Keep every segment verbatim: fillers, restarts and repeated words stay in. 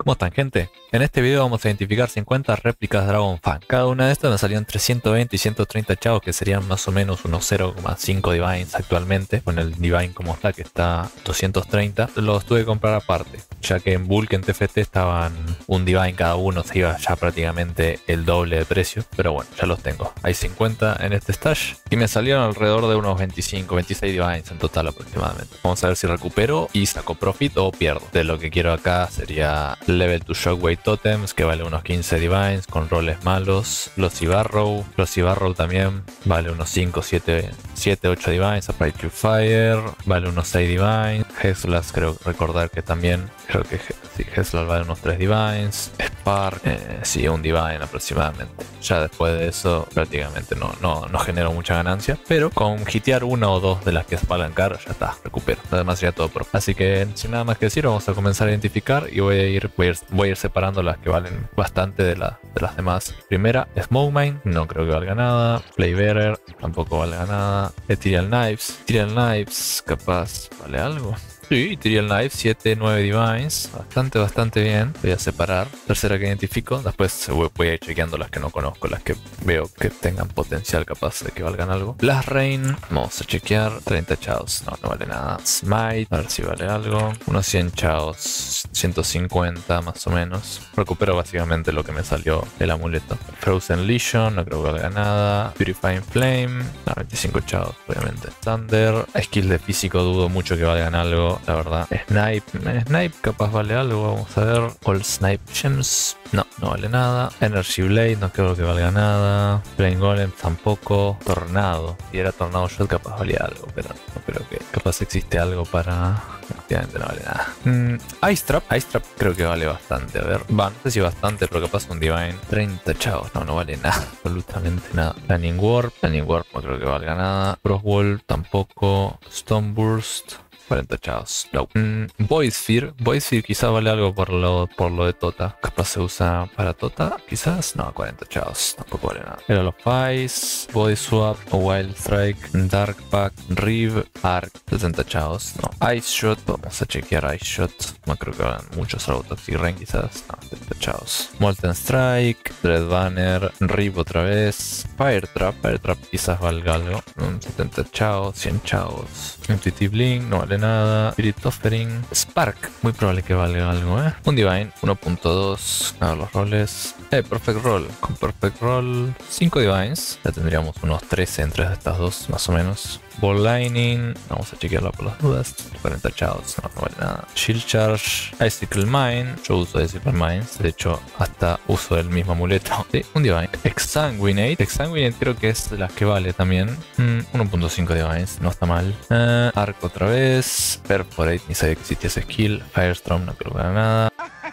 ¿Cómo están, gente? En este video vamos a identificar cincuenta réplicas Dragon Fang. Cada una de estas me salían entre ciento veinte y ciento treinta chavos, que serían más o menos unos cero coma cinco Divines actualmente, con el Divine como está, que está doscientos treinta. Los tuve que comprar aparte, ya que en bulk en T F T estaban un Divine cada uno, se iba ya prácticamente el doble de precio. Pero bueno, ya los tengo. Hay cincuenta en este stash y me salieron alrededor de unos veinticinco, veintiséis Divines en total aproximadamente. Vamos a ver si recupero y saco profit o pierdo. De lo que quiero acá sería Level to Shockwave Totems, que vale unos quince Divines con roles malos. Glossy Barrow, Glossy Barrow también vale unos cinco, siete, ocho Divines. Upright to Fire vale unos seis Divines. Heslas creo recordar que también, creo que sí, Heslas vale unos tres Divines. Spark, eh, sí, un Divine aproximadamente. Ya después de eso prácticamente no, no, no genero mucha ganancia, pero con hitear una o dos de las que valgan caro ya está, recupero. Además sería todo pro. Así que sin nada más que decir, vamos a comenzar a identificar y voy a ir, voy a ir, voy a ir separando las que valen bastante de, la, de las demás. Primera, Smokemine, no creo que valga nada. Playbearer, tampoco valga nada. Ethereal Knives, Ethereal Knives, capaz vale algo. Sí, Ethereal Knives, siete, nueve Divines, bastante, bastante bien. Voy a separar. Tercera que identifico, después voy a ir chequeando las que no conozco, las que veo que tengan potencial capaz de que valgan algo. Blast Rain, vamos a chequear. treinta chaos, no, no vale nada. Smite, a ver si vale algo. Unos cien chaos, ciento cincuenta más o menos. Recupero básicamente lo que me salió el amuleto. Frozen Legion, no creo que valga nada. Purifying Flame, no, veinticinco chaos, obviamente. Thunder, skill de físico dudo mucho que valgan algo, la verdad. Snipe, Snipe capaz vale algo, vamos a ver. All Snipe Gems, no, no vale nada. Energy Blade, no creo que valga nada. Flame Golem tampoco. Tornado, si era Tornado Shot capaz valía algo, pero no creo que capaz existe algo para... Efectivamente no vale nada. Mm, Ice Trap, Ice Trap creo que vale bastante, a ver. Va, no sé si bastante, pero capaz un Divine. treinta chavos, no, no vale nada, absolutamente nada. Planning Warp, Planning Warp no creo que valga nada. Frostwall tampoco. Stone Burst, cuarenta chavos. No. Mm, Void Sphere. Void Sphere quizás vale algo por lo, por lo de Tota. Capaz se usa para Tota. Quizás. No, cuarenta chavos. Tampoco vale nada. Era los Pies. Body Swap. Wild Strike. Dark Pack. Reeve. Arc. setenta chavos. No. Ice Shot. Vamos a chequear Ice Shot. No creo que valgan muchos. Algo Toxic Rain quizás. No, setenta chavos. Molten Strike. Dread Banner. Reeve otra vez. Fire Trap. Fire Trap quizás valga algo. Mm, setenta chavos. cien chavos. Intuitive Link. No vale nada. Spirit Offering. Spark, muy probable que valga algo, ¿eh? Un Divine, uno punto dos. A ver los roles. Eh, Perfect Roll. Con Perfect Roll, cinco Divines. Ya tendríamos unos trece entre estas dos, más o menos. Ball Lightning, vamos a chequearlo por las dudas. cuarenta chavos, no, no vale nada. Shield Charge, Icicle Mine. Yo uso Icicle Mines, de hecho, hasta uso el mismo amuleto. Sí, un Divine. Exsanguinate, Exsanguinate creo que es de las que vale también. Mm, uno punto cinco Divines, no está mal. Uh, Arc otra vez. Perforate, ni sabía que existía ese skill. Firestorm, no creo que valga nada.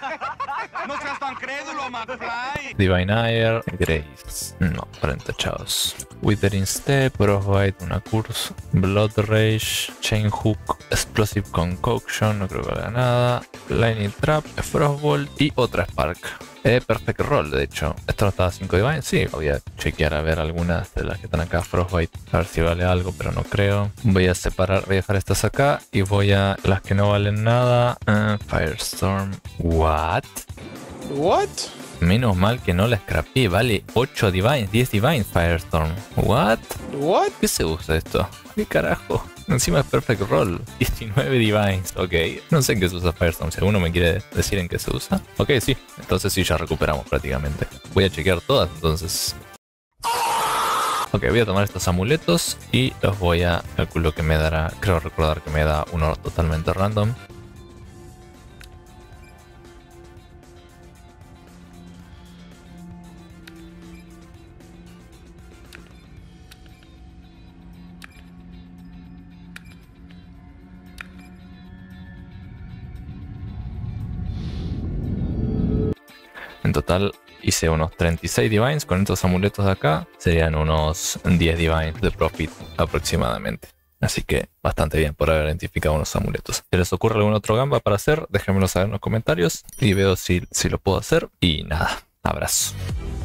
¡No seas tan crédulo, McFly! Divine Ire, Grace, no, cuarenta chavos. Withering Step, Frostbite, una curse. Blood Rage, Chain Hook, Explosive Concoction, no creo que valga nada. Lightning Trap, Frostbolt y otra Spark. Eh, Perfect Roll, de hecho. Esto no estaba cinco Divine, sí. Voy a chequear a ver algunas de las que están acá. Frostbite, a ver si vale algo, pero no creo. Voy a separar, voy a dejar estas acá y voy a las que no valen nada. Uh, Firestorm. What? What? Menos mal que no la scrapeé, vale ocho Divines, diez Divines Firestorm. What? What? ¿Qué se usa esto? ¿Qué carajo? Encima es Perfect Roll. diecinueve Divines, ok. No sé en qué se usa Firestorm, si alguno me quiere decir en qué se usa. Ok, sí, entonces sí, ya recuperamos prácticamente. Voy a chequear todas entonces. Ok, voy a tomar estos amuletos y los voy a... Calculo que me dará... Creo recordar que me da uno totalmente random. En total hice unos treinta y seis Divines con estos amuletos de acá. Serían unos diez Divines de profit aproximadamente. Así que bastante bien por haber identificado unos amuletos. Si les ocurre algún otro gamba para hacer, déjenmelo saber en los comentarios y veo si, si lo puedo hacer. Y nada, abrazo.